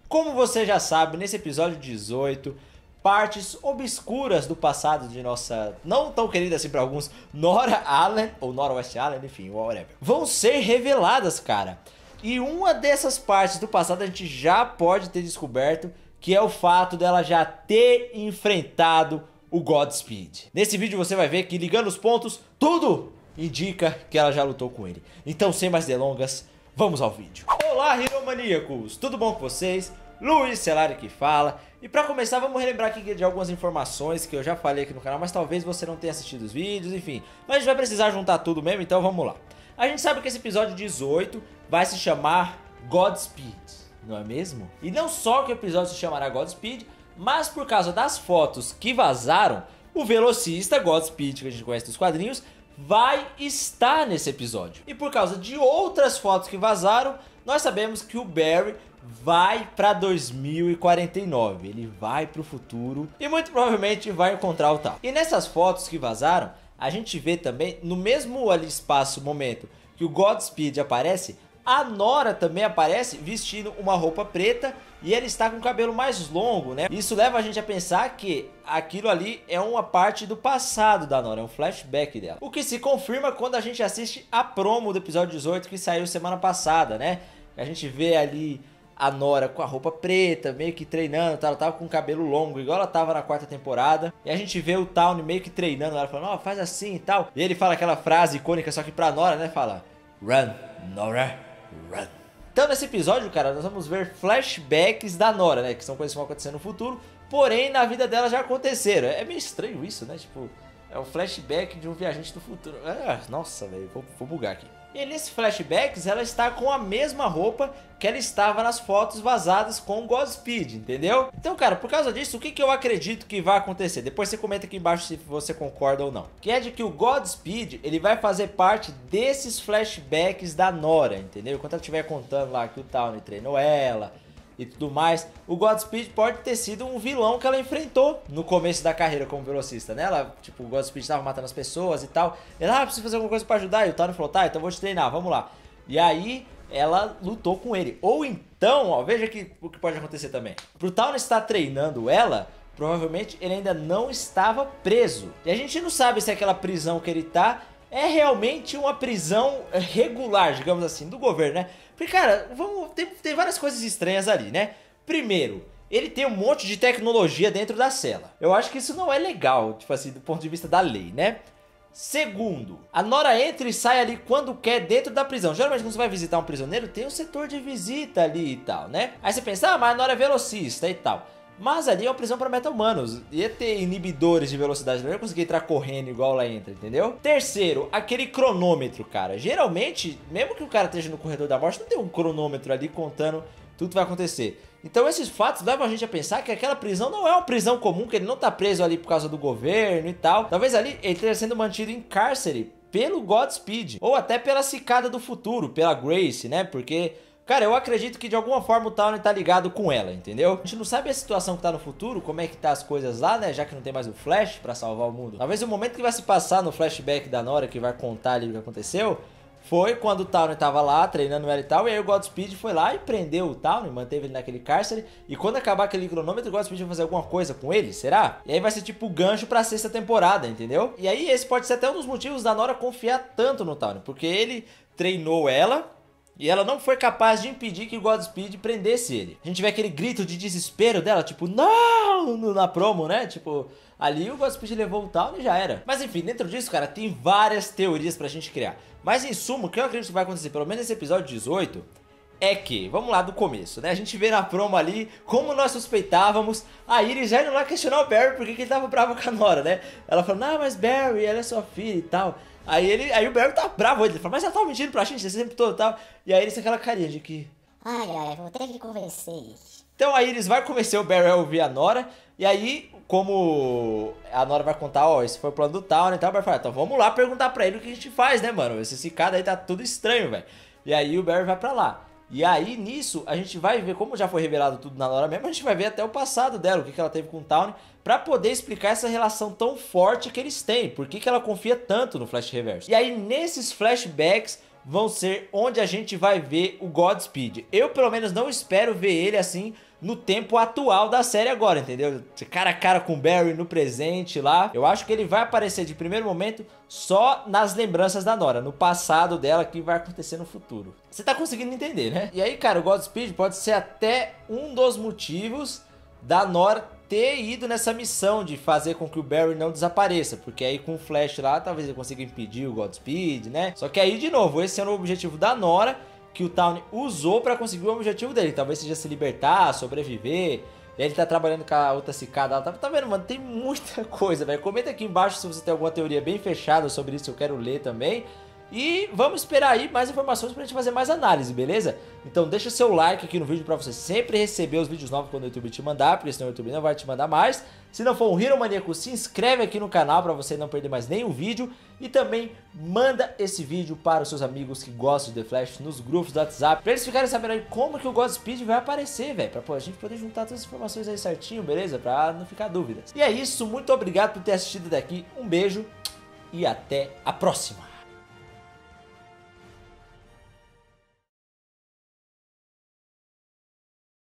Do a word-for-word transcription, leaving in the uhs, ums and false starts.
Como você já sabe, nesse episódio dezoito, partes obscuras do passado de nossa, não tão querida assim para alguns, Nora Allen, ou Nora West Allen, enfim, whatever, vão ser reveladas, cara. E uma dessas partes do passado a gente já pode ter descoberto, que é o fato dela já ter enfrentado o Godspeed. Nesse vídeo você vai ver que, ligando os pontos, tudo indica que ela já lutou com ele. Então, sem mais delongas, vamos ao vídeo. Olá, Heromaníacos! Tudo bom com vocês? Luiz Celari que fala. E pra começar, vamos relembrar aqui de algumas informações que eu já falei aqui no canal, mas talvez você não tenha assistido os vídeos, enfim. Mas a gente vai precisar juntar tudo mesmo, então vamos lá. A gente sabe que esse episódio dezoito vai se chamar Godspeed, não é mesmo? E não só que o episódio se chamará Godspeed, mas por causa das fotos que vazaram, o velocista Godspeed, que a gente conhece dos quadrinhos, vai estar nesse episódio. E por causa de outras fotos que vazaram, nós sabemos que o Barry vai para dois mil e quarenta e nove, ele vai para o futuro e muito provavelmente vai encontrar o tal. E nessas fotos que vazaram, a gente vê também, no mesmo ali espaço, momento que o Godspeed aparece, a Nora também aparece vestindo uma roupa preta e ele está com o cabelo mais longo, né? Isso leva a gente a pensar que aquilo ali é uma parte do passado da Nora, é um flashback dela. O que se confirma quando a gente assiste a promo do episódio dezoito que saiu semana passada, né? A gente vê ali a Nora com a roupa preta, meio que treinando, ela tava com o cabelo longo, igual ela tava na quarta temporada. E a gente vê o Tawny meio que treinando, ela falando, ó, oh, faz assim e tal. E ele fala aquela frase icônica, só que pra Nora, né, fala, run, Nora, run. Então nesse episódio, cara, nós vamos ver flashbacks da Nora, né, que são coisas que vão acontecer no futuro, porém na vida dela já aconteceram. É meio estranho isso, né, tipo, é um flashback de um viajante do futuro. Ah, nossa, velho, vou, vou bugar aqui. E nesse flashbacks ela está com a mesma roupa que ela estava nas fotos vazadas com o Godspeed, entendeu? Então, cara, por causa disso, o que, que eu acredito que vai acontecer? Depois você comenta aqui embaixo se você concorda ou não. Que é de que o Godspeed, ele vai fazer parte desses flashbacks da Nora, entendeu? Enquanto ela estiver contando lá que o Tawny treinou ela e tudo mais, o Godspeed pode ter sido um vilão que ela enfrentou no começo da carreira como velocista, né? Ela, tipo, o Godspeed estava matando as pessoas e tal. Ela, ah, preciso fazer alguma coisa pra ajudar. E o Tawny falou, tá, então eu vou te treinar, vamos lá. E aí, ela lutou com ele. Ou então, ó, veja que, o que pode acontecer também. Pro Tawny estar treinando ela, provavelmente ele ainda não estava preso. E a gente não sabe se aquela prisão que ele tá é realmente uma prisão regular, digamos assim, do governo, né? Porque, cara, vamos, tem, tem várias coisas estranhas ali, né? Primeiro, ele tem um monte de tecnologia dentro da cela. Eu acho que isso não é legal, tipo assim, do ponto de vista da lei, né? Segundo, a Nora entra e sai ali quando quer dentro da prisão. Geralmente quando você vai visitar um prisioneiro, tem um setor de visita ali e tal, né? Aí você pensa, ah, mas a Nora é velocista e tal. Mas ali é uma prisão para meta-humanos. Ia ter inibidores de velocidade, não ia conseguir entrar correndo igual ela entra, entendeu? Terceiro, aquele cronômetro, cara. Geralmente, mesmo que o cara esteja no corredor da morte, não tem um cronômetro ali contando tudo que vai acontecer. Então esses fatos levam a gente a pensar que aquela prisão não é uma prisão comum, que ele não tá preso ali por causa do governo e tal. Talvez ali ele esteja sendo mantido em cárcere pelo Godspeed, ou até pela Cicada do Futuro, pela Grace, né? Porque, cara, eu acredito que de alguma forma o Tawny tá ligado com ela, entendeu? A gente não sabe a situação que tá no futuro, como é que tá as coisas lá, né? Já que não tem mais o Flash pra salvar o mundo. Talvez o momento que vai se passar no flashback da Nora, que vai contar ali o que aconteceu, foi quando o Tawny tava lá treinando ela e tal, e aí o Godspeed foi lá e prendeu o Tawny, manteve ele naquele cárcere, e quando acabar aquele cronômetro, o Godspeed vai fazer alguma coisa com ele, será? E aí vai ser tipo o gancho pra sexta temporada, entendeu? E aí esse pode ser até um dos motivos da Nora confiar tanto no Tawny, porque ele treinou ela, e ela não foi capaz de impedir que o Godspeed prendesse ele. A gente vê aquele grito de desespero dela, tipo, não, na promo, né? Tipo, ali o Godspeed levou o Tawny e já era. Mas enfim, dentro disso, cara, tem várias teorias pra gente criar. Mas em suma, o que eu acredito que vai acontecer, pelo menos nesse episódio dezoito, é que, vamos lá do começo, né? A gente vê na promo ali, como nós suspeitávamos, a Iris já indo lá questionar o Barry porque que ele tava bravo com a Nora, né? Ela falou, não, mas Barry, ela é sua filha e tal. Aí, ele, aí o Barry tá bravo, ele fala, mas ela tava mentindo pra gente esse tempo todo e tal. E aí ele tem aquela carinha de que... Ai, ai, vou ter que convencer ele. Então a Iris vai convencer o Barry a ouvir a Nora. E aí, como a Nora vai contar, ó, esse foi o plano do Tawny e tal, o Barry fala, então vamos lá perguntar pra ele o que a gente faz, né, mano? Esse cicada aí tá tudo estranho, velho. E aí o Barry vai pra lá. E aí, nisso, a gente vai ver, como já foi revelado tudo na Nora mesmo, a gente vai ver até o passado dela, o que, que ela teve com o Tawny, pra poder explicar essa relação tão forte que eles têm, por que, que ela confia tanto no Flash Reverso. E aí, nesses flashbacks, vão ser onde a gente vai ver o Godspeed. Eu, pelo menos, não espero ver ele assim no tempo atual da série agora, entendeu? Cara a cara com o Barry no presente lá. Eu acho que ele vai aparecer de primeiro momento só nas lembranças da Nora, no passado dela, que vai acontecer no futuro. Você tá conseguindo entender, né? E aí, cara, o Godspeed pode ser até um dos motivos da Nora ter ido nessa missão de fazer com que o Barry não desapareça, porque aí com o Flash lá, talvez ele consiga impedir o Godspeed, né? Só que aí, de novo, esse é o objetivo da Nora, que o Tawny usou pra conseguir o objetivo dele. Talvez seja se libertar, sobreviver. E aí ele tá trabalhando com a outra cicada. Tá, tá vendo, mano? Tem muita coisa, velho. Comenta aqui embaixo se você tem alguma teoria bem fechada sobre isso, eu quero ler também. E vamos esperar aí mais informações pra gente fazer mais análise, beleza? Então deixa seu like aqui no vídeo pra você sempre receber os vídeos novos quando o YouTube te mandar, porque senão o YouTube não vai te mandar mais. Se não for um Hero Maníaco, se inscreve aqui no canal pra você não perder mais nenhum vídeo. E também manda esse vídeo para os seus amigos que gostam de The Flash nos grupos do WhatsApp, pra eles ficarem sabendo aí como que o Godspeed vai aparecer, velho. Pra pô, a gente poder juntar todas as informações aí certinho, beleza? Pra não ficar dúvidas. E é isso, muito obrigado por ter assistido até aqui. Um beijo e até a próxima.